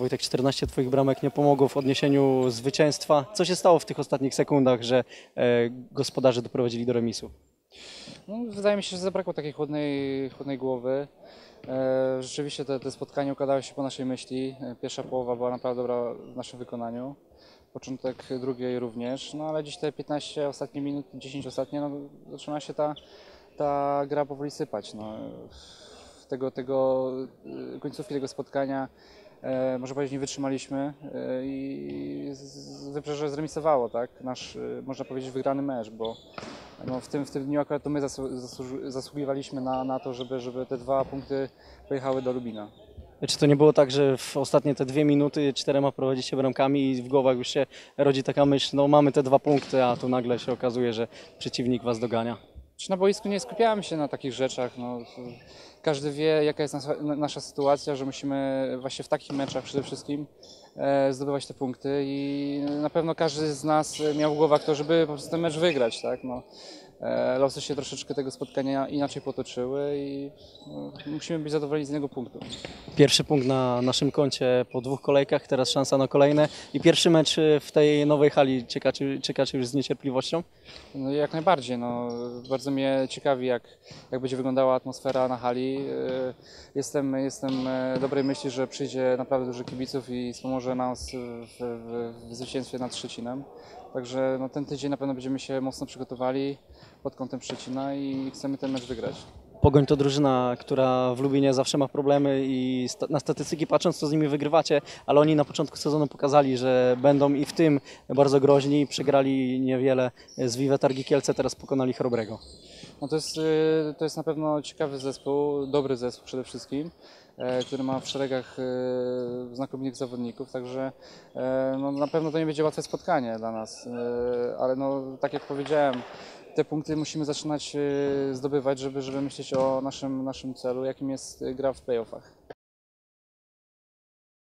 Wojtek, 14 Twoich bramek nie pomogło w odniesieniu zwycięstwa. Co się stało w tych ostatnich sekundach, że gospodarze doprowadzili do remisu? No, wydaje mi się, że zabrakło takiej chłodnej głowy. Rzeczywiście te spotkanie układało się po naszej myśli. Pierwsza połowa była naprawdę dobra w naszym wykonaniu. Początek drugiej również, no ale dziś te 15 ostatnie minut, 10 ostatnie, no, zaczyna się ta gra powoli sypać. No. Końcówki tego spotkania można powiedzieć nie wytrzymaliśmy i Wybrzeże zremisowało, tak? Nasz, można powiedzieć, wygrany mecz, bo no, w tym dniu akurat to my zasługiwaliśmy na to, żeby te 2 punkty pojechały do Lubina. Czy to nie było tak, że w ostatnie te 2 minuty 4 prowadzicie bramkami i w głowach już się rodzi taka myśl, no mamy te 2 punkty, a tu nagle się okazuje, że przeciwnik was dogania? Czy na boisku nie skupiałem się na takich rzeczach. No, każdy wie, jaka jest nasza sytuacja, że musimy właśnie w takich meczach przede wszystkim zdobywać te punkty i na pewno każdy z nas miał w głowach to, żeby po prostu ten mecz wygrać. Tak? No, losy się troszeczkę tego spotkania inaczej potoczyły i no, musimy być zadowoleni z jednego punktu. Pierwszy punkt na naszym koncie po 2 kolejkach, teraz szansa na kolejne i pierwszy mecz w tej nowej hali czekacie już z niecierpliwością? No, jak najbardziej. No, bardzo mnie ciekawi, jak będzie wyglądała atmosfera na hali. Jestem dobrej myśli, że przyjdzie naprawdę dużo kibiców i wspomoże nas w zwycięstwie nad Szczecinem. Także no, ten tydzień na pewno będziemy się mocno przygotowali pod kątem Szczecina i chcemy ten mecz wygrać. Pogoń to drużyna, która w Lubinie zawsze ma problemy i na statystyki patrząc, to z nimi wygrywacie, ale oni na początku sezonu pokazali, że będą i w tym bardzo groźni. Przegrali niewiele z Vive Targi Kielce, teraz pokonali Chrobrego. No to jest na pewno ciekawy zespół, dobry zespół przede wszystkim, który ma w szeregach znakomitych zawodników, także no, na pewno to nie będzie łatwe spotkanie dla nas, ale no, tak jak powiedziałem, te punkty musimy zaczynać zdobywać, żeby myśleć o naszym celu, jakim jest gra w playoffach.